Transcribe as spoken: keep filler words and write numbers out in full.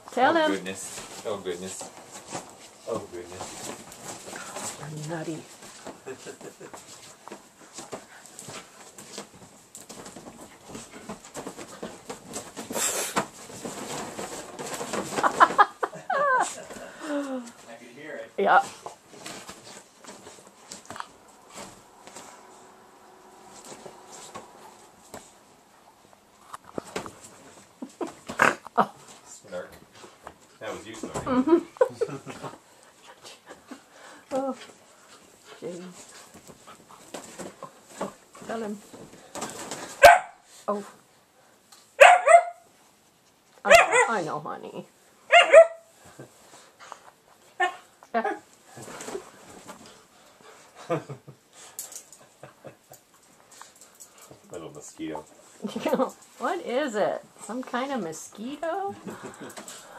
Tell oh, him. Goodness. Oh goodness. Oh goodness. You're nutty. I could hear it. Yeah. Snark. That was you snorting. Mm-hmm. Oh, jeez. Oh, tell him. Oh. I know, I know, honey. Yeah. Little mosquito. What is it? Some kind of mosquito?